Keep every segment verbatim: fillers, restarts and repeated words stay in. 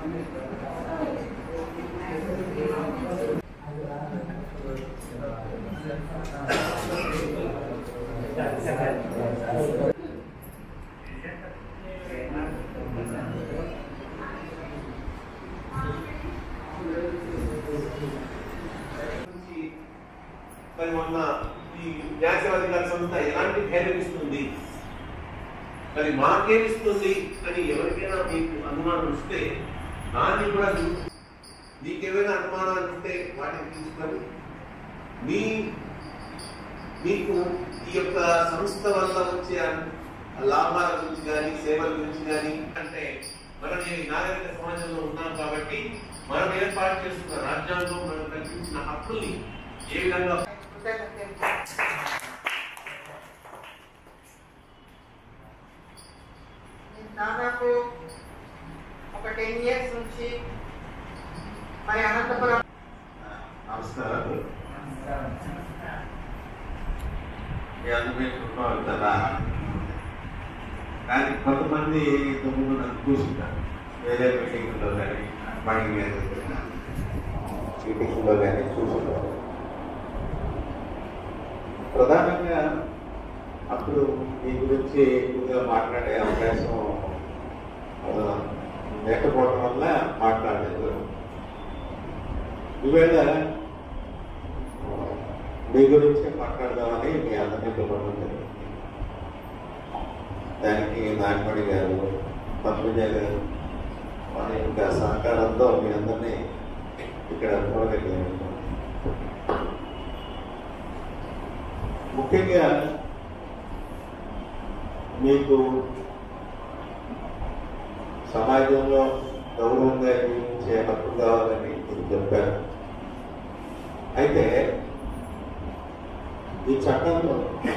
మరి మొన్న ఈ న్యాయసేవాధికార సంస్థ ఎలాంటి ధైర్యం ఇస్తుంది, మరి మాకేమిస్తుంది అని ఎవరికైనా మీకు అనుమానం వస్తే దాన్ని కూడా నీకేమైనా అనుమానాలు ఉంటే వాటిని తీసుకొని మీ మీకు ఈ యొక్క సంస్థ వల్ల వచ్చే లాభాల గురించి కానీ సేవల గురించి కానీ, అంటే మనం ఈ నాగరిక సమాజంలో ఉన్నాం కాబట్టి మనం ఏర్పాటు చేస్తున్న రాజ్యాంగం మనం కల్పించిన హక్కుల్ని ఏ విధంగా దాదాపు ఒక టెన్ ఇయర్స్ నుంచి మరి అనంతపురం. నమస్కారం. కదా కానీ కొంతమంది తొమ్మిది నన్ను చూసుకుంటారు వేరే మీటింగ్లో కానీ మణి మీటింగ్లో కానీ చూసుకుంటారు. ప్రధానంగా అప్పుడు మీ గురించి ఎక్కువగా మాట్లాడే అవకాశం లేకపోవడం వల్ల మాట్లాడలేదు. ఈవేళ మీ గురించే మాట్లాడదామని మీ అందరినీ పిలవడం జరిగింది. దానికి నాగమణి గారు, పద్మజ గారు వారి యొక్క సహకారంతో మీ అందరినీ ఇక్కడ చూడగలిగాను. ముఖ్యంగా మీకు సమాజంలో గౌరవంగా జీవించే హక్కు కావాలని మీరు చెప్పారు. అయితే ఈ చట్టంలో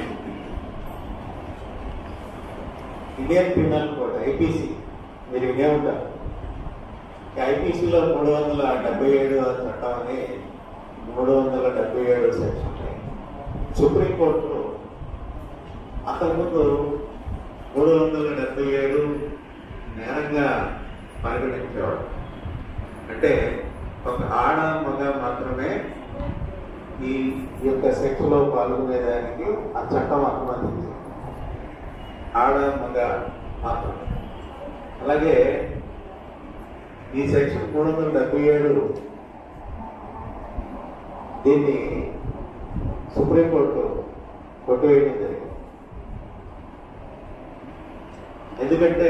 ఇండియన్ పీనల్ కోడ్ ఐపీసీ మీరు వినే ఉంటారు. ఐపీసీలో మూడు వందల డెబ్బై ఏడు చట్టం అని మూడు వందల డెబ్బై ఏడు సెక్షన్ సుప్రీంకోర్టు అంతకుముందు మూడు వందల డెబ్బై ఏడు నేరంగా పరిగణించేవాడు. అంటే ఒక ఆడ మగ మాత్రమే ఈ యొక్క సెక్స్లో పాల్గొనేదానికి ఆ చట్టం అనుమతించింది. ఆడ మగ మాత్రమే. అలాగే ఈ సెక్షన్ మూడు వందల డెబ్బై ఏడు దీన్ని సుప్రీంకోర్టు కొట్టువేయడం జరిగింది. ఎందుకంటే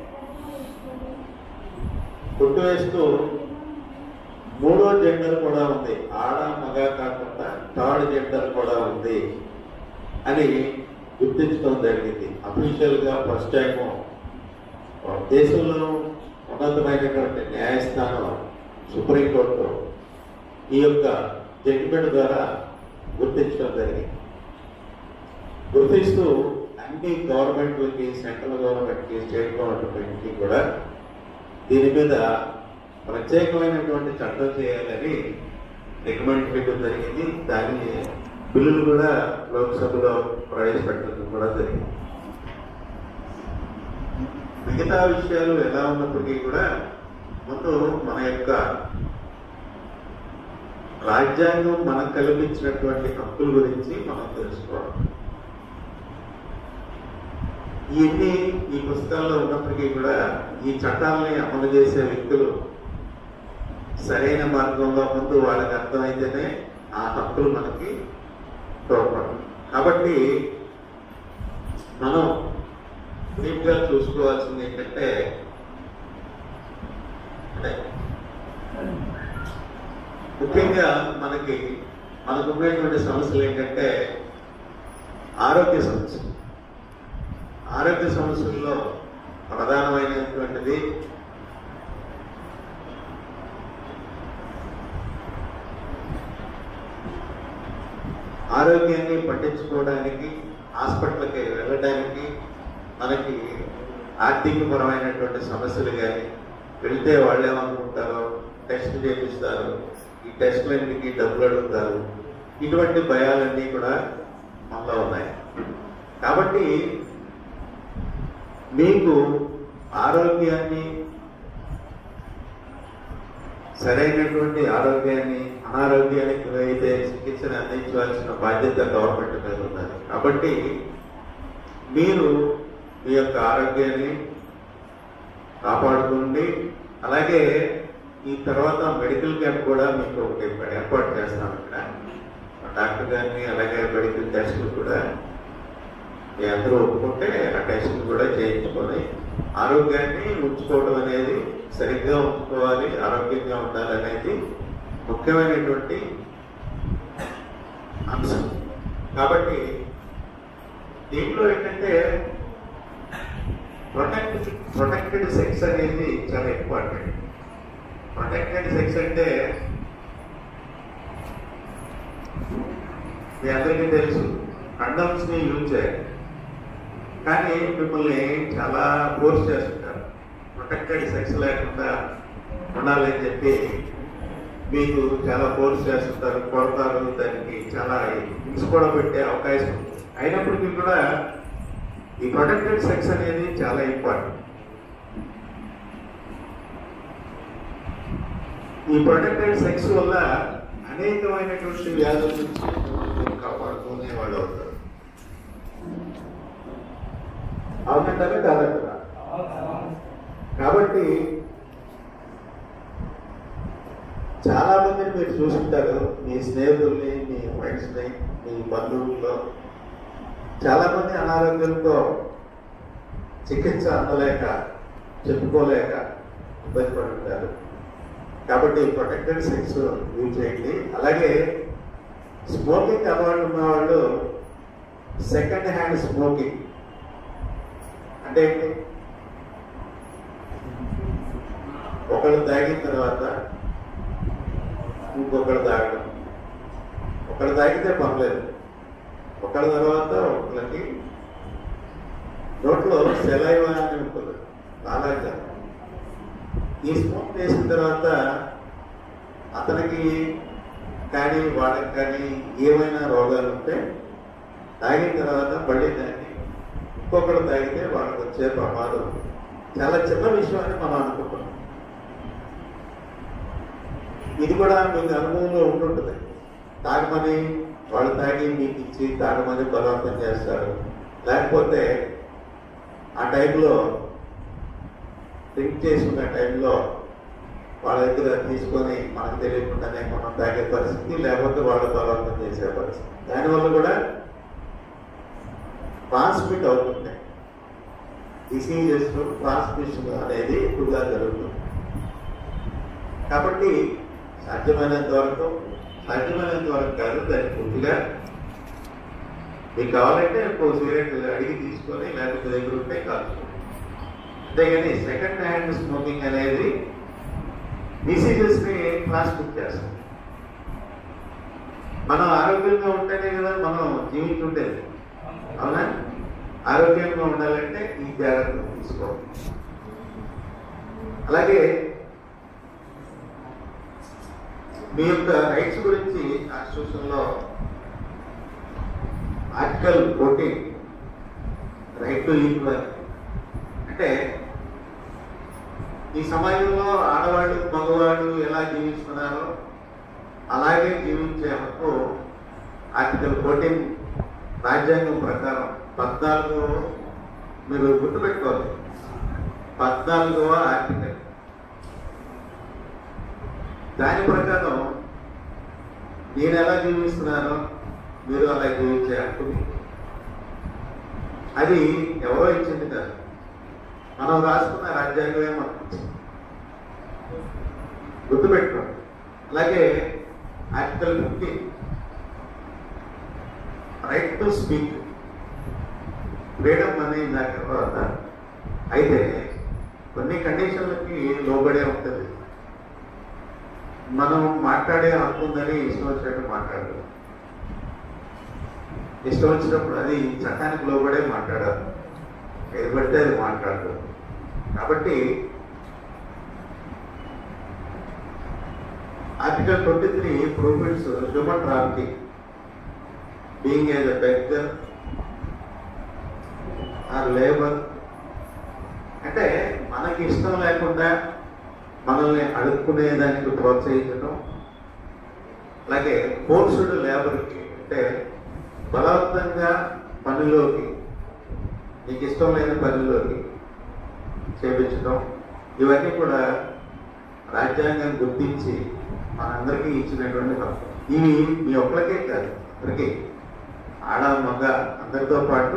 కొట్టువేస్తూ మూడో జెండర్ కూడా ఉంది, ఆడ మగ కాకుండా థర్డ్ జెండర్ కూడా ఉంది అని గుర్తించడం జరిగింది. అఫీషియల్ గా ఫస్ట్ టైం దేశంలో ఉన్నతమైనటువంటి న్యాయస్థానం సుప్రీంకోర్టు ఈ యొక్క జడ్జిమెంట్ ద్వారా గుర్తించడం జరిగింది. గుర్తిస్తూ అన్ని గవర్నమెంట్లకి, సెంట్రల్ గవర్నమెంట్కి, స్టేట్ గవర్నమెంట్కి కూడా దీని మీద ప్రత్యేకమైనటువంటి చట్టం చేయాలని రికమెండ్ చేయడం జరిగింది. దాని బిల్లులు కూడా లోక్సభలో ప్రవేశపెట్టడం కూడా జరిగింది. మిగతా విషయాలు ఎలా ఉన్నప్పటికీ కూడా ముందు మన యొక్క రాజ్యాంగం మనకు కల్పించినటువంటి హక్కుల గురించి మనం తెలుసుకోవాలి. ఇవన్నీ ఈ పుస్తకాల్లో ఉన్నప్పటికీ కూడా ఈ చట్టాలని అమలు చేసే వ్యక్తులు సరైన మార్గంలో ముందు వాళ్ళకి అర్థమైతేనే ఆ హక్కులు మనకి తోడ్పడతాయి. కాబట్టి మనం డీప్గా చూసుకోవాల్సింది ఏంటంటే ముఖ్యంగా మనకి మనకు ఉండేటువంటి సమస్యలు ఏంటంటే ఆరోగ్య సమస్యలు. ఆరోగ్య సమస్యల్లో ప్రధానమైనటువంటిది ఆరోగ్యాన్ని పట్టించుకోవడానికి, హాస్పిటల్కి వెళ్ళడానికి మనకి ఆర్థికపరమైనటువంటి సమస్యలు కానీ, వెళ్తే వాళ్ళు ఏమనుకుంటారో టెస్ట్ చేపిస్తారు, ఈ టెస్టులన్నిటికీ డబ్బులు అడుగుతారు, ఇటువంటి భయాలన్నీ కూడా మనలో ఉన్నాయి. కాబట్టి మీకు ఆరోగ్యాన్ని సరైనటువంటి ఆరోగ్యాన్ని అనారోగ్యానికి అయితే చికిత్సను అందించవలసిన బాధ్యత గవర్నమెంట్ మీద ఉన్నది. కాబట్టి మీరు మీ యొక్క ఆరోగ్యాన్ని కాపాడుకోండి. అలాగే ఈ తర్వాత మెడికల్ క్యాంప్ కూడా మీకు ఒకటి ఏర్పాటు చేస్తాం. ఇక్కడ డాక్టర్ గారిని అలాగే మెడికల్ టెస్టులు కూడా మీ అందరూ ఒప్పుకుంటే ఆ టెస్టులు కూడా చేయించుకొని ఆరోగ్యాన్ని ఉంచుకోవడం అనేది సరిగ్గా ఉంచుకోవాలి, ఆరోగ్యంగా ఉండాలనేది ముఖ్యమైనటువంటి అంశం. కాబట్టి దీంట్లో ఏంటంటే ప్రొటెక్ట్ ప్రొటెక్టెడ్ సెక్స్ అనేది చాలా ఇంపార్టెంట్. ప్రొటెక్టెడ్ సెక్స్ అంటే మీ అందరికీ తెలుసు, కండమ్స్ ని యూజ్ చేయాలి. కానీ మిమ్మల్ని చాలా ఫోర్స్ చేస్తుంటారు ప్రొటెక్టెడ్ సెక్స్ లేకుండా ఉండాలని చెప్పి. మీకు చాలా ఫోర్స్ చేస్తుంటారు, కొడతారు, దానికి చాలా హింస కూడా పెట్టే అవకాశం ఉంది. అయినప్పటికీ కూడా ఈ ప్రొటెక్టెడ్ సెక్స్ అనేది చాలా ఇంపార్టెంట్. ఈ ప్రొటెక్టెడ్ సెక్స్ వల్ల అనేకమైనటువంటి వ్యాధుల నుంచి మీరు కాపాడుకునే వాళ్ళు అవుతారు. అవునంటారా కాదంటారా? కాబట్టి చాలా మందిని మీరు చూసుంటారు, మీ స్నేహితుల్ని, మీ ఫ్రెండ్స్ని, మీ బంధువుల్లో చాలా మంది అనారోగ్యంతో చికిత్స అందలేక చెప్పుకోలేక ఇబ్బంది పడుతుంటారు. కాబట్టి ప్రొటెక్టెడ్ సెక్స్ యూజ్ చేయండి. అలాగే స్మోకింగ్ అలవాటు ఉన్న వాళ్ళు సెకండ్ హ్యాండ్ స్మోకింగ్ అంటే ఏంటి? ఒకళ్ళు తాగిన తర్వాత ఇంకొకళ్ళు తాగడం. ఒకళ్ళు తాగితే పర్లేదు, ఒకళ్ళ తర్వాత ఒకళ్ళకి నోట్లో సెలైవా అని ఉంటుంది, అలాగా ఈ స్మోక్ చేసిన తర్వాత అతనికి కానీ వాళ్ళకి కానీ ఏమైనా రోగాలు ఉంటే తాగిన తర్వాత మళ్ళీ దాన్ని ఇంకొకరు తాగితే వాళ్ళకి వచ్చే ప్రమాదం చాలా చిన్న విషయం అని మనం అనుకుంటున్నాం. ఇది కూడా మీకు అనుభవంలో ఉంటుంటుంది. తాగమని వాళ్ళు తాగి మీకు ఇచ్చి తాగమని బలవంతం చేస్తారు. లేకపోతే ఆ టైంలో డ్రింక్ చేసుకున్న టైంలో వాళ్ళ దగ్గర తీసుకొని మనకు తెలియకుండానే మనం తాగే పరిస్థితి, లేకపోతే వాళ్ళ బలవంతం చేసే పరిస్థితి. దానివల్ల కూడా ట్రాన్స్మిట్ అవుతుంది. డిసీజెస్ ట్రాన్స్మిషన్ అనేది ఎక్కువగా జరుగుతుంది. కాబట్టి సాధ్యమైనంత వరకు సాధ్యమైనంత వరకు కాదు, దాన్ని పూర్తిగా మీకు కావాలంటే ఇంకో సిగరెట్ అడిగి తీసుకొని లేకపోతే దగ్గర ఉంటే కాల్చుకోండి. అంతేగాని సెకండ్ హ్యాండ్ స్మోకింగ్ అనేది డిసీజెస్ ని ట్రాన్స్మిట్ చేస్తుంది. మనం ఆరోగ్యంగా ఉంటేనే కదా మనం జీవించుండేది, అవునా? ఆరోగ్యంగా ఉండాలంటే ఈ జాగ్రత్తలు తీసుకోవాలి. అలాగే మీ యొక్క రైట్స్ గురించి కాన్స్టిట్యూషన్లో article fourteen right to equal అంటే ఈ సమాజంలో ఆడవాళ్ళు మగవాళ్ళు ఎలా జీవిస్తున్నారో అలాగే జీవించే హక్కు ఆర్టికల్ ఫోర్టీన్ రాజ్యాంగం ప్రకారం పద్నాలుగో మీరు గుర్తుపెట్టుకోవాలి, పద్నాలుగవ ఆర్టికల్. దాని ప్రకారం నేను ఎలా జీవిస్తున్నానో మీరు అలా జీవించే హక్కు. అది ఎవరో ఇచ్చింది కాదు, మనం రాసుకున్న రాజ్యాంగమే మనకు ఇచ్చింది. గుర్తుపెట్టుకోండి. అలాగే article fifteen right to speak, freedom అనేది దాని తర్వాత అయితే కొన్ని కండిషన్లకి లోబడే ఉంటుంది. మనం మాట్లాడే హక్కు ఉందని ఇష్టం వచ్చినట్టు మాట్లాడదు, ఇష్టం వచ్చినప్పుడు అది చట్టానికి లోబడే మాట్లాడాలి, ఏది పడితే అది మాట్లాడదు. కాబట్టి article twenty three prohibits human trafficking, being as a beggar or labour. అంటే మనకి ఇష్టం లేకుండా మనల్ని అడుక్కునేదానికి ప్రోత్సహించడం, అలాగే ఫోర్స్డ్ లేబర్కి అంటే బలవంతంగా పనిలోకి, నీకు ఇష్టం లేని పనిలోకి చేపించడం, ఇవన్నీ కూడా రాజ్యాంగం గుర్తించి మనందరికీ ఇచ్చినటువంటి హక్కు. ఇవి మీ ఒక్కరికే కాదు, అందరికీ, ఆడ మగ అందరితో పాటు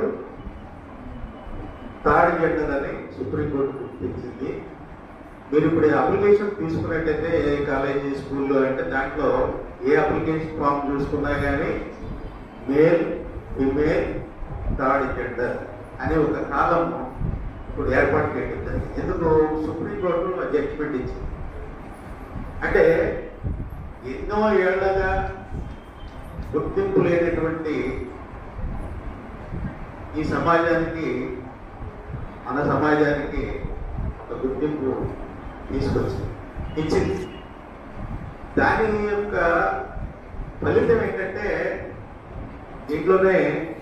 థర్డ్ జెండర్ అని సుప్రీంకోర్టు గుర్తించింది. మీరు ఇప్పుడు అప్లికేషన్ తీసుకున్నట్టయితే ఏ కాలేజీ స్కూల్లో అంటే దాంట్లో ఏ అప్లికేషన్ ఫామ్ చూసుకున్నా కానీ మేల్, ఫిమేల్, థర్డ్ జెండర్ అనే ఒక కాలం ఇప్పుడు ఏర్పాటు చేయడం. ఎందుకు సుప్రీంకోర్టు జడ్జిమెంట్ ఇచ్చింది అంటే ఎన్నో ఏళ్లగా గుర్తింపు లేనటువంటి ఈ సమాజానికి, మన సమాజానికి ఒక గుర్తింపు తీసుకొచ్చింది, ఇచ్చింది. దాని యొక్క ఫలితం ఏంటంటే దీంట్లోనే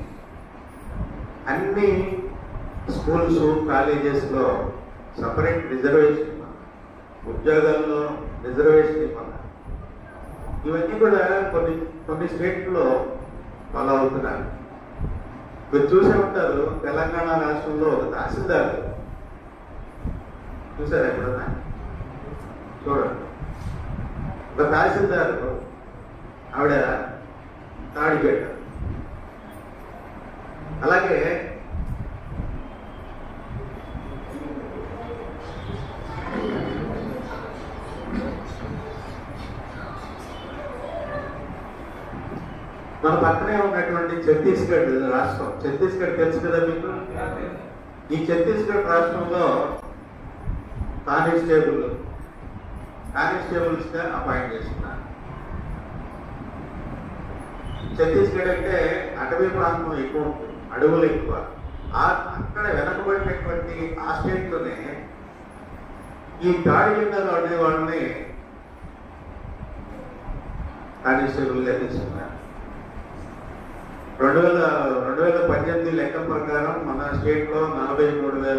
అన్ని స్కూల్స్, కాలేజెస్లో సపరేట్ రిజర్వేషన్, ఉద్యోగాల్లో రిజర్వేషన్ ఇవ్వాలి. ఇవన్నీ కూడా కొన్ని కొన్ని స్టేట్లో ఫాలో అవుతున్నారు. మీరు చూసే ఉంటారు, తెలంగాణ రాష్ట్రంలో ఒక తహసీల్దార్ చూసారు ఎప్పుడన్నా? చూడండి, ఒక తహసీల్దార్ ఆవిడ తాడి పెట్టారు. అలాగే మన పక్కనే ఉన్నటువంటి ఛత్తీస్గఢ్ రాష్ట్రం, ఛత్తీస్గఢ్ తెలుసు కదా మీకు? ఈ ఛత్తీస్గఢ్ రాష్ట్రంలో కానిస్టేబుల్ కానిస్టేబుల్స్ గా అపాయింట్ చేస్తున్నారు. ఛత్తీస్గఢ్ అంటే అటవీ ప్రాంతం ఎక్కువ ఉంటుంది, అడవులు ఎక్కువ. అక్కడ వెనకబడినటువంటి ఆ స్టేట్లోనే ఈ థర్డ్ జెండర్ అనే వాళ్ళని కానిస్టేబుల్ గా తీసుకున్నారు. రెండు వేల రెండు వేల పద్దెనిమిది లెక్కల ప్రకారం మన స్టేట్లో నలభై మూడు వేల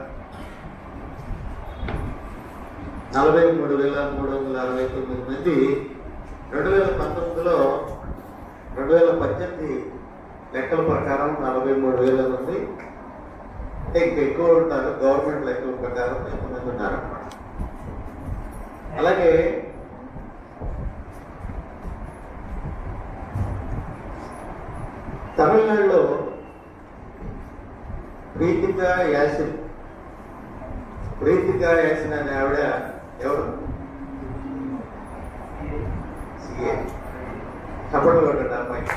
నలభై మూడు వేల మూడు వందల అరవై తొమ్మిది మంది రెండు వేల పంతొమ్మిదిలో రెండు వేల పద్దెనిమిది లెక్కల ప్రకారం నలభై మూడు వేల మంది అంటే ఇంకా ఎక్కువ ఉంటారు. గవర్నమెంట్ లెక్కల ప్రకారం ఎక్కువ మంది ఉన్నారన్నమాట. అలాగే తమిళనాడులో ప్రీతికా యాసిన్ ప్రీతికా యాసిన్ అనే ఆవిడ ఎవరు? సపోర్ట్ కొట్టండి అమ్మాయి.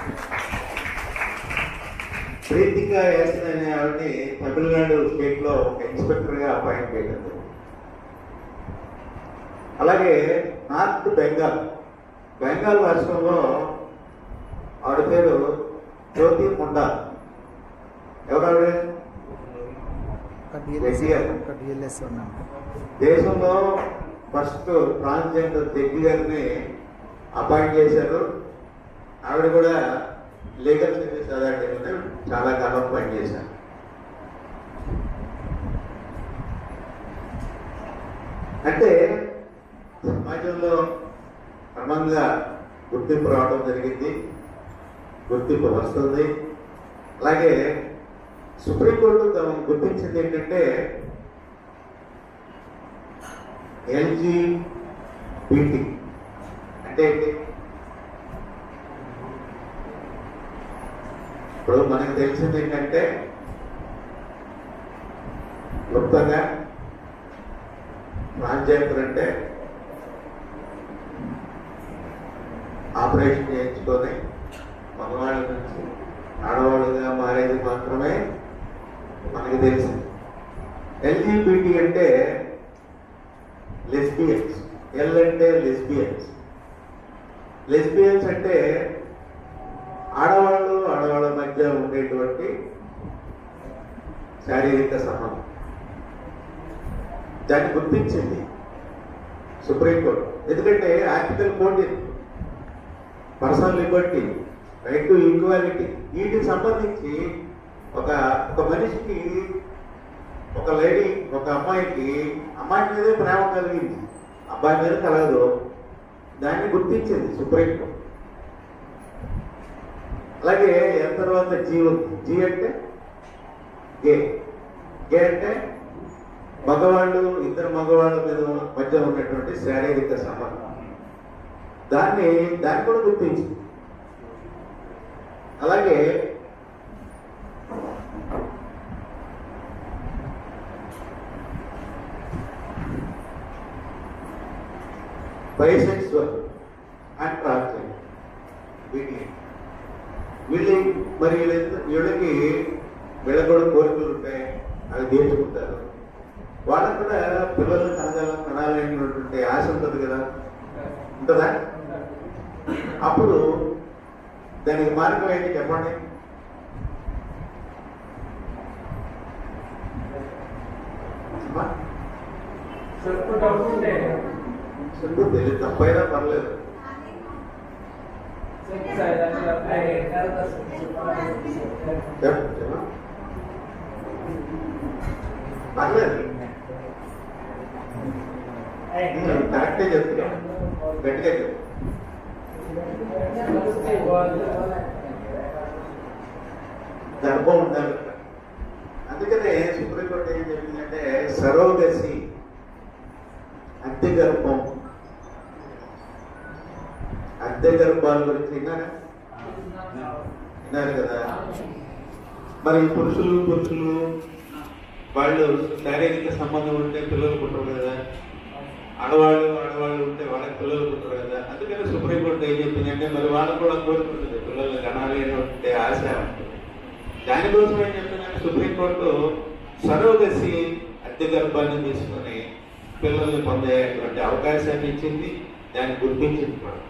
ప్రీతికా యాసిన్ అనే ఆవిడని తమిళనాడు స్టేట్ లో ఒక ఇన్స్పెక్టర్ గా అపాయింట్ చేయడం. అలాగే నార్త్ బెంగాల్ బెంగాల్ రాష్ట్రంలో ఆవిడ పేరు జ్యోతి ముండా. ఎవరు? దేశంలో ఫస్ట్ ట్రాన్స్జెండర్ జడ్జి గారిని అపాయింట్ చేశారు. ఆవిడ కూడా లీగల్ సర్వీస్ అథారిటీలోనే చాలా కాలం పనిచేశారు. అంటే సమాజంలో క్రమంగా గుర్తింపు రావడం జరిగింది, గుర్తింపు వస్తుంది. అలాగే సుప్రీంకోర్టు గుర్తించింది ఏంటంటే ఎల్జీబీటీ అంటే ఏంటి? ఇప్పుడు మనకు తెలిసింది ఏంటంటే క్లుప్తంగా ట్రాన్స్జెండర్ అంటే ఆపరేషన్ చేయించుకొని మగవాళ్ళ నుంచి ఆడవాళ్ళుగా మారేది మాత్రమే మనకి తెలిసింది. ఎల్జీబీటీ అంటే లెస్బియన్స్. ఎల్ అంటే లెస్బియన్స్. లెస్బియన్స్ అంటే ఆడవాళ్ళు ఆడవాళ్ళ మధ్య ఉండేటువంటి శారీరక సంబంధం. దాన్ని గుర్తించింది సుప్రీంకోర్టు. ఎందుకంటే article fourteen personal liberty, right to equality, వీటికి సంబంధించి ఒక ఒక మనిషికి, ఒక లేడీ, ఒక అమ్మాయికి అమ్మాయి మీదే ప్రేమ కలిగింది. అబ్బాయి మీద కలగదు, దాన్ని గుర్తించింది సుప్రీంకోర్టు. అలాగే ఎంత తర్వాత జీ ఉంది. జీ అంటే గే, గే అంటే మగవాళ్ళు ఇద్దరు మగవాళ్ళ మీద మధ్య ఉన్నటువంటి శారీరక సంబంధం, దాన్ని దాన్ని కూడా గుర్తించింది. అలాగే బైసెక్సువల్ అండ్ ట్రాన్స్జెండర్ వీటి వీళ్ళు మరి వీళ్ళ- వీళ్ళకి వీళ్ళ కూడా కోరికలు ఉంటాయి, అవి తీర్చుకుంటారు. వాళ్ళకు కూడా పిల్లలు కనగాల కనాలనేటువంటి ఆశ ఉంటుంది కదా, ఉంటుందా? అప్పుడు దానికి మార్గం ఏంటి చెప్పండి? అమ్మా? చెప్పు, తెలియదు, తప్పైనా పర్లేదు. చెప్పు, చెప్పు. పర్లేదు, కరెక్టే చెప్తున్నా, గట్టిగా చెప్పు. గర్భం ఉండాలి. అందుకనే సుప్రీంకోర్టు ఏం చెప్పిందంటే సరోగసి, అద్దె గర్భం, అద్దె గర్భాల గురించి విన్నారా? విన్నారు కదా. మరి పురుషులు పురుషులు వాళ్ళు శారీరక సంబంధం ఉంటే పిల్లలు పుట్టరు కదా, ఆడవాళ్ళు ఆడవాళ్ళు ఉంటే వాళ్ళకి పిల్లలు పుట్టరు కదా. అందుకని సుప్రీంకోర్టు ఏం చెప్పిందంటే మరి వాళ్ళకు కూడా కోరుకుంటుంది పిల్లల్ని కనాలి అనేటువంటి ఆశ ఉంటుంది. దానికోసం ఏం చెప్తుందంటే సుప్రీంకోర్టు సరోగసి, అద్దె గర్భాన్ని తీసుకొని పిల్లల్ని పొందేటువంటి అవకాశాన్ని ఇచ్చింది, దాన్ని గుర్తించింది కూడా.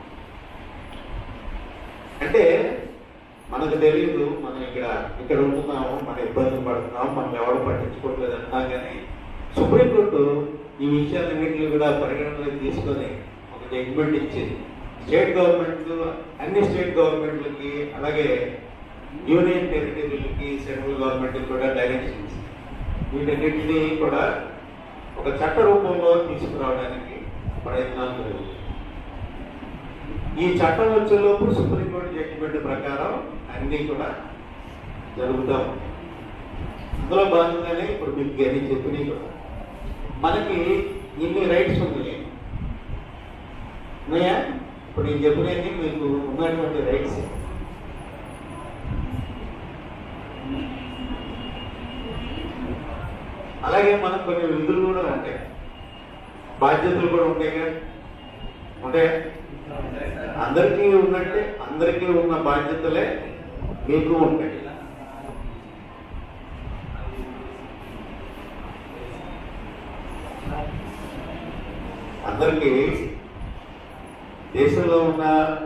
అంటే మనకు తెలియదు, మనం ఇక్కడ ఇక్కడ ఉంటున్నాము, మన ఇబ్బందులు పడుతున్నాము, మనం ఎవరు పట్టించుకోవట్లేదు అంటున్నాం. కానీ సుప్రీంకోర్టు ఈ విషయాలన్నింటినీ కూడా పరిగణనలోకి తీసుకొని ఒక జడ్జిమెంట్ ఇచ్చింది. స్టేట్ గవర్నమెంట్, అన్ని స్టేట్ గవర్నమెంట్లకి అలాగే యూనియన్ టెరిటరీలకి, సెంట్రల్ గవర్నమెంట్కి కూడా డైరెక్షన్ ఇచ్చింది. వీటన్నిటినీ కూడా ఒక చట్ట రూపంలో తీసుకురావడానికి ప్రయత్నాలు జరుగుతాయి. ఈ చట్టం వచ్చేలోపు సుప్రీంకోర్టు జడ్జిమెంట్ ప్రకారం అన్నీ కూడా జరుగుతాం. అందులో భాగంగానే ఇప్పుడు మీకు గది చెప్పినవి కూడా మనకి ఇన్ని రైట్స్ ఉన్నాయి ఉన్నాయా? ఇప్పుడు నేను చెప్పినవి మీకు ఉన్నటువంటి రైట్స్. అలాగే మనకు కొన్ని విధులు కూడా ఉంటాయి, బాధ్యతలు కూడా ఉంటాయి కదా, ఉంటాయా? అందరికీ ఉన్నట్టే అందరికీ ఉన్న బాధ్యతలే మీకు ఉంటాయి. అందరికీ దేశంలో ఉన్న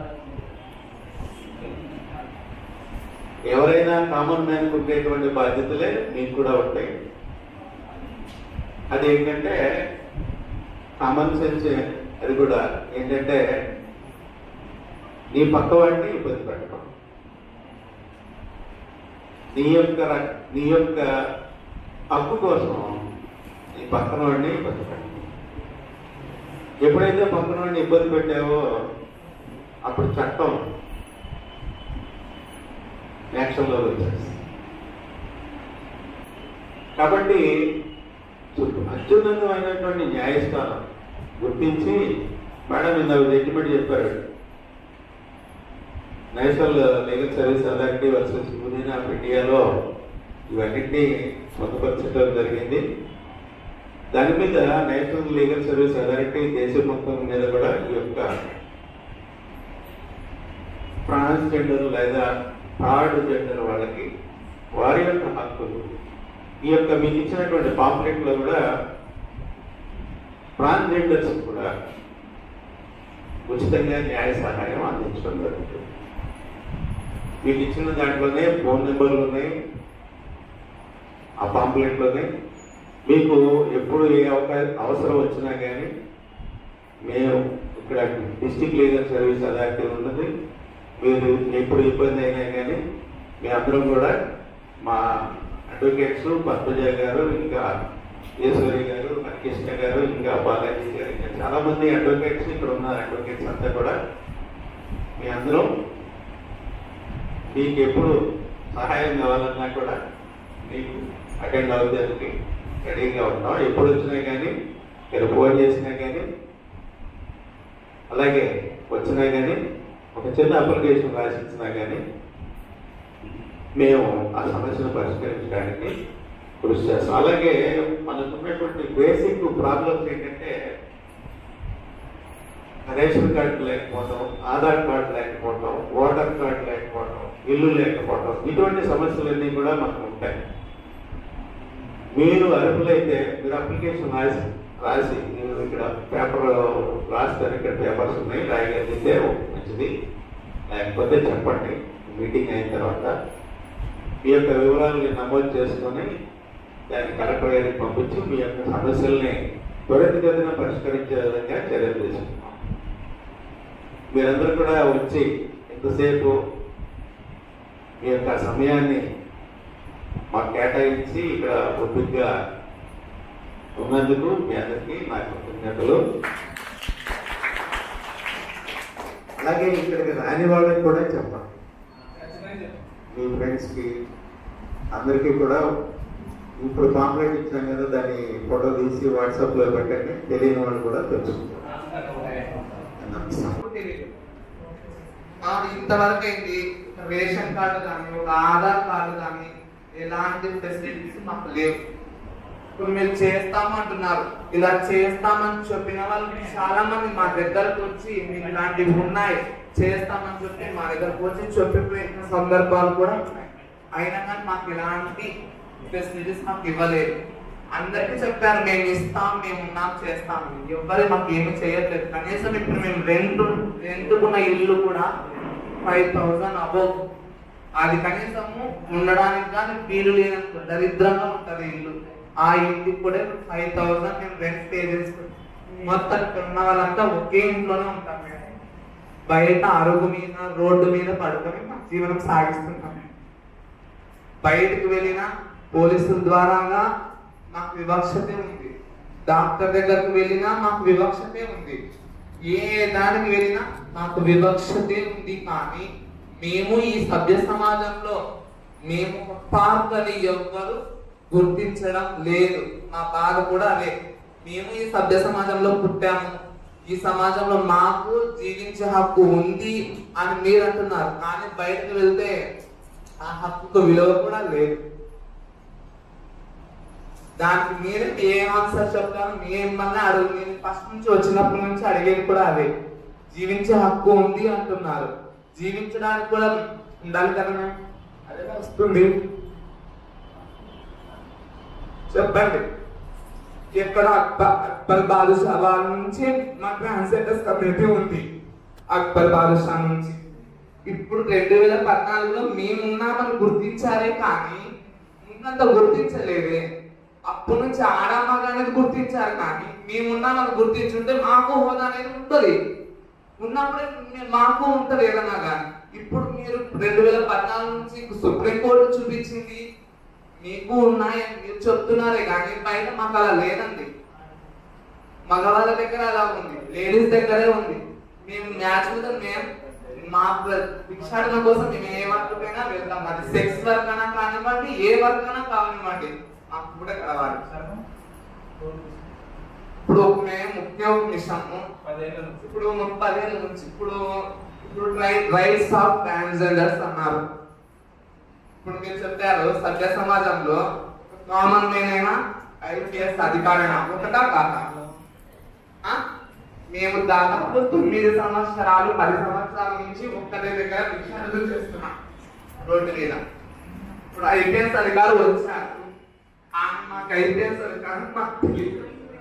ఎవరైనా కామన్ మ్యాన్కి ఉండేటువంటి బాధ్యతలే మీకు కూడా ఉంటాయి. అదేంటంటే కామన్ సెన్స్. అది కూడా ఏంటంటే నీ పక్క వాడిని ఇబ్బంది పెట్టడం, నీ యొక్క నీ యొక్క హక్కు కోసం నీ పక్కన వాడిని ఇబ్బంది పెట్టడం. ఎప్పుడైతే పక్కన వాడిని ఇబ్బంది పెట్టావో అప్పుడు చట్టం యాక్షన్లో వచ్చేస్తుంది. కాబట్టి అత్యున్నతమైనటువంటి న్యాయస్థానం గుర్తించి మేడం ఇందాక జడ్జిమెంట్ చెప్పారు, national legal service authority versus union of ఇండియాలో ఇవన్నింటినీ పొందుపరచడం జరిగింది. దాని మీద నేషనల్ లీగల్ సర్వీస్ అథారిటీ దేశం మొత్తం మీద కూడా ఈ యొక్క ట్రాన్స్జెండర్ లేదా థర్డ్ జెండర్ వాళ్ళకి వారి యొక్క హక్కులు, ఈ యొక్క మీకు ఇచ్చినటువంటి పాంప్లెట్ లో కూడా ట్రాన్స్జెండర్స్ కూడా ఉచితంగా న్యాయ సహాయం అందించడం జరుగుతుంది. మీకు ఇచ్చిన దాంట్లోనే ఫోన్ నెంబర్లు ఉన్నాయి, ఆ పాంప్లెట్లోనే. మీకు ఎప్పుడు ఏ అవకాశం అవసరం వచ్చినా కానీ మేము ఇక్కడ డిస్ట్రిక్ట్ లీగల్ సర్వీస్ అథారిటీ ఉన్నది, మీరు ఎప్పుడు ఇబ్బంది అయినా కానీ మీ అందరం కూడా మా అడ్వకేట్స్ పద్మజ గారు, ఇంకా ఈశ్వరి గారు, కృష్ణ గారు, ఇంకా బాలాజీ గారు, ఇంకా చాలా మంది అడ్వకేట్స్ ఇక్కడ ఉన్న అడ్వకేట్స్ అంతా కూడా మీ అందరూ మీకు ఎప్పుడు సహాయం కావాలన్నా కూడా మీకు అటెండ్ అవ్వడానికి రెడీగా ఉంటాం. ఎప్పుడు వచ్చినా కానీ మీరు ఫోన్ చేసినా కానీ అలాగే వచ్చినా కానీ ఒక చిన్న అప్లికేషన్ రాసిచ్చినా కానీ మేము ఆ సమస్యను పరిష్కరించడానికి కృషి చేస్తాం. అలాగే మనకున్నటువంటి బేసిక్ ప్రాబ్లమ్స్ ఏంటంటే రేషన్ కార్డు లేకపోవడం, ఆధార్ కార్డు లేకపోవడం, ఓటర్ కార్డు లేకపోవడం, ఇల్లు లేకపోవడం, ఇటువంటి సమస్యలన్నీ కూడా మనకు ఉంటాయి. మీరు అర్హులైతే మీరు అప్లికేషన్ రాసి రాసి మీరు ఇక్కడ పేపర్ రాస్తారు, ఇక్కడ పేపర్స్ ఉన్నాయి, రాయగలిగితే మంచిది. లేకపోతే చెప్పండి, మీటింగ్ అయిన తర్వాత మీ యొక్క వివరాలని నమోదు చేసుకొని దాన్ని కలెక్టర్ గారికి పంపించి మీ యొక్క సమస్యల్ని త్వరితగతిన పరిష్కరించే విధంగా చర్యలు తీసుకుంటాం. మీరందరూ కూడా వచ్చి ఎంతసేపు మీ యొక్క సమయాన్ని మాకు కేటాయించి ఇక్కడ ఓపికగా ఉన్నందుకు మీ అందరికీ నా కృతజ్ఞతలు. అలాగే ఇక్కడికి రాని వాళ్ళకి కూడా చెప్పండి, మీ ఫ్రెండ్స్కి అందరికీ కూడా. ఇప్పుడు కాంప్లైంట్ ఇచ్చాం కదా, దాన్ని ఫోటో తీసి వాట్సాప్లో పెట్టండి, తెలియని వాళ్ళు కూడా తెలుసుకుంటారు. ఇంతవరకు ఏంటి రేషన్ కార్డు కానీ ఒక ఆధార్ కార్డు కానీ ఎలాంటి ఫెసిలిటీస్ మాకు లేవు. ఇప్పుడు మీరు చేస్తామంటున్నారు, ఇలా చేస్తామని చెప్పిన వాళ్ళు చాలా మంది మా దగ్గరకు వచ్చి మీకు ఇలాంటివి ఉన్నాయి చేస్తామని చెప్పి మా దగ్గరకు వచ్చి చెప్పిపోయిన సందర్భాలు కూడా ఉన్నాయి. అయినా కానీ మాకు ఇలాంటి ఫెసిలిటీస్ మాకు ఇవ్వలేదు. అందరికీ చెప్పారు మేము ఇస్తాం, మేము ఉన్నాం, చేస్తాం, ఎవ్వరు మాకు ఏమి చేయట్లేదు. కనీసం ఇప్పుడు మేము రెంట్ రెంట్కున్న ఇల్లు కూడా ఫైవ్ థౌజండ్ అబోవ్, అది కనీసము ఉండడానికి కానీ వీలు లేనంత దరిద్రంగా ఉంటుంది ఇల్లు. ఆ ఇంటికి కూడా ఫైవ్ థౌజండ్ మేము రెంట్ పే చేసుకుంటాం. మొత్తం ఉన్న వాళ్ళంతా ఒకే ఇంట్లోనే ఉంటాం. మేము బయట అరుగు మీద రోడ్డు మీద పడుకొని మా జీవనం సాగిస్తున్నాం. బయటకు వెళ్ళిన పోలీసుల ద్వారాగా మాకు వివక్షతే ఉంది, డాక్టర్ దగ్గరకు వెళ్ళినా మాకు వివక్షతే ఉంది, ఏ దానికి వెళ్ళినా మాకు వివక్షతే ఉంది. కానీ మేము ఈ సభ్య సమాజంలో మేము పార్ట్ అని ఎవ్వరు గుర్తించడం లేదు. మా బాధ కూడా అదే. మేము ఈ సభ్య సమాజంలో పుట్టాము, ఈ సమాజంలో మాకు జీవించే హక్కు ఉంది అని మీరు అంటున్నారు, కానీ బయటకు వెళ్తే ఆ హక్కుకు విలువ కూడా లేదు. దానికి మీరు ఏం ఆన్సర్ చెప్తారు? మిమ్మల్ని అడుగు, నేను ఫస్ట్ నుంచి వచ్చినప్పటి నుంచి అడిగేది కూడా అదే. జీవించే హక్కు ఉంది అంటున్నారు, జీవించడానికి కూడా ఉండాలి కదా, అదే వస్తుంది. చెప్పండి, ఎక్కడ అక్బర్ అక్బర్ బాదుషా వాళ్ళ నుంచి మా ట్రాన్స్జెండర్స్ కమ్యూనిటీ ఉంది. అక్బర్ బాదుషా నుంచి ఇప్పుడు రెండు వేల పద్నాలుగులో మేమున్నామని గుర్తించారే కానీ ఉన్నంత గుర్తించలేదే. అప్పటి నుంచి ఆడామగా అనేది గుర్తించారు కానీ మేమున్నామని గుర్తించుంటే మాకు హోదా అనేది ఉంటుంది. ఉన్నప్పుడే మాకు ఉంటుంది ఏదన్నా కానీ. ఇప్పుడు మీరు రెండు వేల పద్నాలుగు నుంచి సుప్రీంకోర్టు చూపించింది మీకు ఉన్నాయని మీరు చెప్తున్నారే కానీ బయట మాకు అలా లేదండి. మగవాళ్ళ దగ్గర అలా ఉంది, లేడీస్ దగ్గరే ఉంది. మేము మ్యాచ్ మీద మేము మా భిక్షాటన కోసం మేము ఏ వర్క్ అయినా వెళ్తాం, అది సెక్స్ వర్క్ అయినా కానివ్వండి, ఏ వర్క్ అయినా కానివ్వండి, మాకు కూడా కావాలి. ఇప్పుడు మేము ముఖ్య విషయము ఇప్పుడు పదేళ్ళ నుంచి ఇప్పుడు ఇప్పుడు రైట్స్ ఆఫ్ ట్రాన్స్జెండర్స్ అన్నారు. ఇప్పుడు మీరు చెప్పారు సభ్య సమాజంలో కామన్ మెన్ అయినా ఐపీఎస్ అధికారైనా ఒకటా కాదా? మేము దాదాపు తొమ్మిది సంవత్సరాలు పది సంవత్సరాల నుంచి ఒక్కరి దగ్గర విచారణ చేస్తున్నాం రోడ్డు మీద. ఇప్పుడు ఐపీఎస్ అధికారులు వచ్చారు, ఆయన మాకు ఐపీఎస్ అధికారులు మాకు తెలియదు,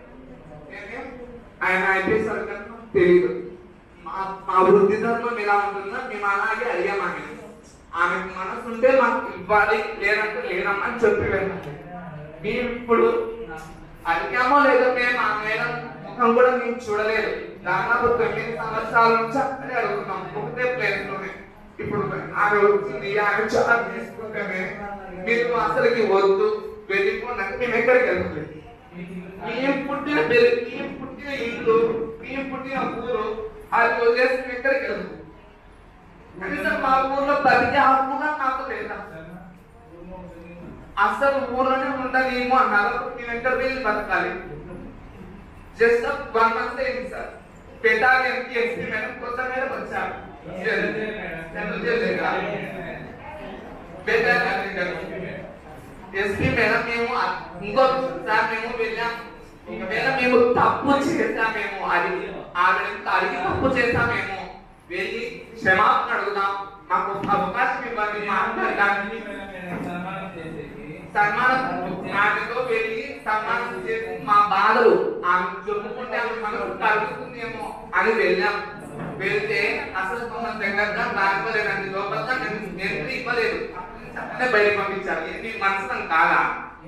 ఆయన ఐపీఎస్ అధికారులు మాకు తెలియదు. మా మా వృద్ధి ధర్మం ఎలా ఉంటుందో మేము అలాగే అడిగామని, ఆమెకు మనసు ఉంటే మాకు ఇవ్వాలి, లేదంటే లేదమ్మని చెప్పి వెళ్ళాలి. మేము ఇప్పుడు అడిగామో లేదో మేము ఆ మేడం ముఖం కూడా మేము చూడలేదు. దాదాపు తొమ్మిది సంవత్సరాల నుంచి అక్కడే అడుగుతున్నాం, ఒకటే ప్లేస్ లోనే. ఇప్పుడు ఆమె వచ్చింది, ఆమె చాలా తీసుకుంటేనే మీరు అసలుకి వద్దు వెళ్ళిపోయినాక మేము ఎక్కడికి వెళ్తాం? మేము పుట్టిన మేము పుట్టిన ఇల్లు మీ ఊరు, అది వదిలేసి మేము ఎక్కడికి వెళ్తాం? కనీసం మా ఊర్లో బతికే హక్కు నాకు లేదా? అసలు ఊర్లోనే ఉండలేము అన్నారు. మేము ఎక్కడ వెళ్ళి బతకాలి? జస్ట్ వన్ మంత్ అయింది సార్. బెటాలియన్కి ఎస్పీ మేడం కొత్త మేడం వచ్చారు. ఎస్పీ మేడం మేము ఇంకో సార్ మేము వెళ్ళాం. మేడం మేము తప్పు చేశామేమో, అది ఆవిడ అడిగి తప్పు చేశామేమో, వెళ్ళి క్షమాపణ అడుగుదాం, మాకు అవకాశం ఇవ్వండి మాట్లాడడానికి. సన్మానం ఆమెతో వెళ్ళి సన్మానం చేసి మా బాధలు ఆమె చెప్పుకుంటే ఆమె మనకు కలుగుతుందేమో అని వెళ్ళాం. వెళ్తే అసలు మమ్మల్ని దగ్గరగా రాకపోలేదండి, లోపల ఎంట్రీ ఇవ్వలేదు, చెప్పనే బయటకు పంపించారు. ఇది మనసులం కాదా?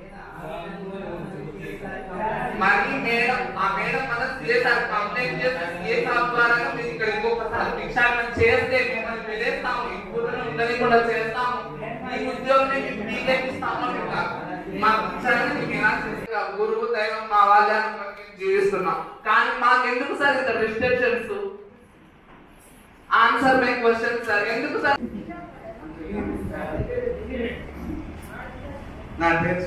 మరి మేడం ఆ మేడం మన సిఎస్ఆర్ కంప్లైంట్ చేస్తే సిఎస్ఆర్ ద్వారా మీరు ఇక్కడ ఇంకొకసారి భిక్షాటన చేస్తే మిమ్మల్ని వెళ్ళేస్తాము, ఈ ఊరిలో ఉండలేకుండా చేస్తాము, ఈ ఉద్యోగం మీకేపిస్తాము. మా భిక్షాటన మీకు ఎలా చేస్తే గురువు దైవం మా వాళ్ళే జీవిస్తున్నాం. కానీ మాకెందుకు సార్ ఇంత restrictions? Answer my question sir, ఎందుకు సార్? నా పేరు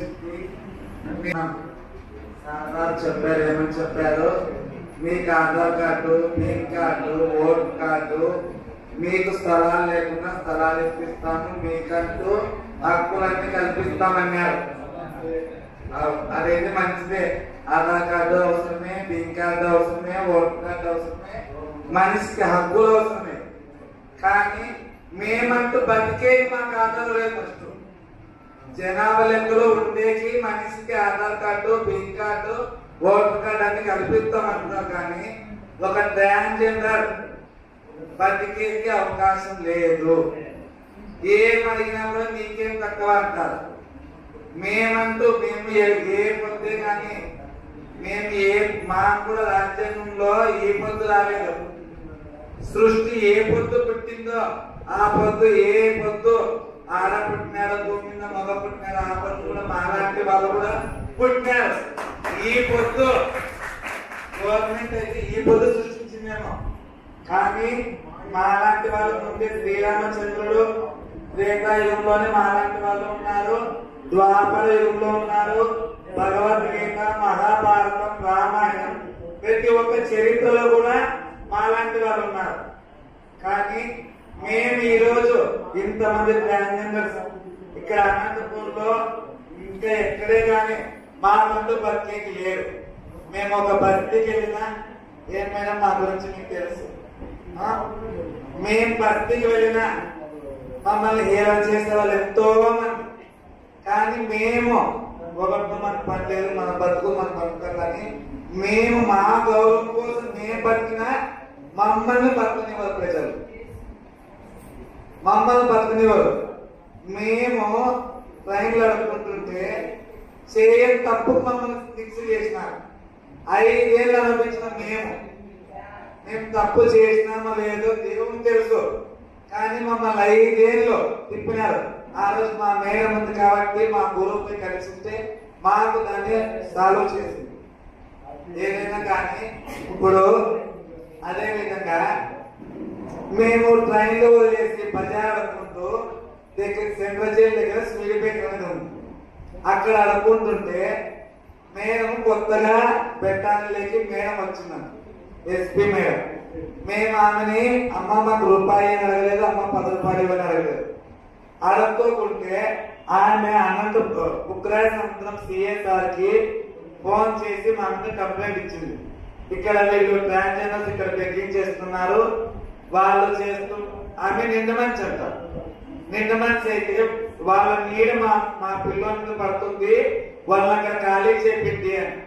సార్ చెప్పారు, ఏమని చెప్పారు? మీకు Aadhaar card, pan card, vote card, మీకు స్థలాలు లేకుండా స్థలాలు ఇప్పిస్తాము, మీకంటూ హక్కులన్నీ కల్పిస్తామన్నారు. అదేంటి మంచిదే, ఆధార్ కార్డు అవసరమే, పాన్ కార్డు అవసరమే, ఓట్ కార్డు అవసరమే, మనిషికి హక్కులు అవసరమే. కానీ మేమంటూ బతికే మాకు ఆధార్ లేదు. ఫస్ట్ జనాభా లెక్కలో ఉండేకి మనిషికి Aadhaar card, pan card, voter card అన్ని కల్పిస్తామంటున్నారు. కానీ ఒక ట్రాన్స్జెండర్ బతికేకి అవకాశం లేదు. ఏం అడిగినా కూడా మీకేం తక్కువ అంటారు. మేమంటూ మేము ఏ పొద్దే కానీ మేము ఏ మాకు కూడా రాజ్యాంగంలో ఏ పొద్దు రాలేదు. సృష్టి ఏ పొద్దు పుట్టిందో ఆ పొద్దు, ఏ పొద్దు ఆడ పుట్టినాడు, భూమి మీద మగ పుట్టినాడు, ఆ పొద్దు కూడా మాలాంటి వాళ్ళు కూడా పుట్టినారు. ఈ పొద్దు గవర్నమెంట్ అయితే ఈ పొద్దు సృష్టించిందేమో, కానీ మాలాంటి వాళ్ళు ముందే శ్రీరామచంద్రుడు త్రేతాయుగంలోనే మాలాంటి వాళ్ళు ఉన్నారు, ద్వాపర యుగంలో ఉన్నారు, భగవద్గీత, మహాభారతం, రామాయణం, ప్రతి ఒక్క చరిత్రలో కూడా మాలాంటి వాళ్ళు ఉన్నారు. కానీ మేము ఈరోజు ఇంతమంది ట్రాన్స్జెండర్స్ ఇక్కడ అనంతపూర్లో ఇంకా ఎక్కడే కానీ మా ముందు బతికేకి లేరు. మేము ఒక బస్తీకి వెళ్ళినా ఏమైనా మా గురించి మీకు తెలుసు. మేము బస్తీకి వెళ్ళినా మమ్మల్ని హేళన చేసే వాళ్ళు ఎంతో మంది. కానీ మేము ఒకరితో మనకు పని లేదు, మన బతుకు మన బతకాలని మేము మా గౌరవం కోసం మేము బతికినా మమ్మల్ని బతకనివ్వరు ప్రజలు, మమ్మల్ని బతకనివ్వరు. మేము ట్రైన్లు అడుగుతుంటే చేయని తప్పు మమ్మల్ని శిక్ష చేసినారు. ఐదేళ్ళు అనిపించిన మేము మేము తప్పు చేసినామో లేదో దేవుని తెలుసు, కానీ మమ్మల్ని ఐదేళ్ళు తిప్పినారు. ఆ రోజు మా మేడం ఉంది కాబట్టి మా గురువుపై కలిసి ఉంటే మాకు దాన్ని సాల్వ్ చేసింది. ఏదైనా కానీ ఇప్పుడు అదే విధంగా మేము ట్రైన్లో వదిలేసి బజార్ అనుకుంటూ దగ్గర సెంట్రల్ జైలు దగ్గర స్వీడిపేట అనేది ఉంది, అక్కడ అడుక్కుంటుంటే మేడం కొత్తగా పెట్టాలకి మేడం వచ్చింది, ఎస్పీ మేడం. మేము ఆమెని అమ్మ మాకు రూపాయి అని అడగలేదు, అమ్మ పది రూపాయలు ఇవ్వని అడగలేదు. అడుక్కోకుంటే ఆమె అనంత బుక్రాయ సముద్రం సిఎస్ఆర్ కి ఫోన్ చేసి మా అమ్మ కంప్లైంట్ ఇచ్చింది. ఇక్కడ వీళ్ళు ట్రాన్స్జెండర్స్ ఇక్కడ బెగ్గింగ్ చేస్తున్నారు, వాళ్ళు చేస్తూ ఆమె నిండు మంచి అంటారు. నిండు మంచి అయితే వాళ్ళ నీడ మా మా పిల్లల పడుతుంది, వాళ్ళని అక్కడ ఖాళీ చేపింది అని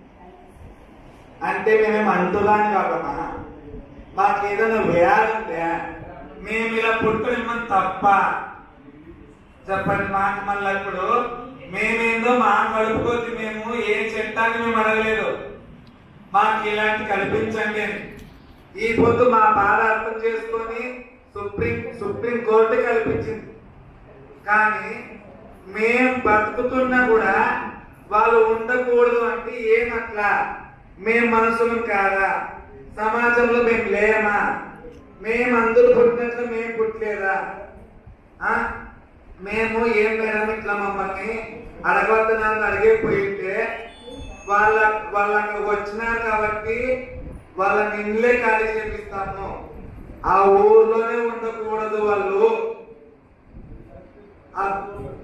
అంటే మేమేం అంటున్నాను కాదమ్మా, మాకు ఏదైనా వ్యాధి ఉంటే మేము ఇలా పుట్టుకుని తప్ప చెప్పండి. మాకు మళ్ళీ ఇప్పుడు మేమేందో మా కలుపుకోద్ది, మేము ఏ చట్టాన్ని మేము అడగలేదు, మాకు ఇలాంటి కల్పించండి అని. ఈ పొద్దు మా బాధ అర్థం చేసుకొని సుప్రీం సుప్రీం కోర్టు కల్పించింది. కానీ మేము బతుకుతున్నా కూడా వాళ్ళు ఉండకూడదు అంటే ఏమట్లా? మేము మనుషులు కాదా? సమాజంలో మేము లేమా? మేము అందరూ పుట్టినట్లు మేము పుట్టలేదా? మేము ఏం మేడం ఇట్లా మమ్మల్ని అడగొద్దనాన్ని అడిగే పోయింటే వాళ్ళ వాళ్ళకి వచ్చినారు కాబట్టి వాళ్ళని ఇళ్ళే ఖాళీ చేపిస్తాము, ఆ ఊర్లోనే ఉండకూడదు వాళ్ళు.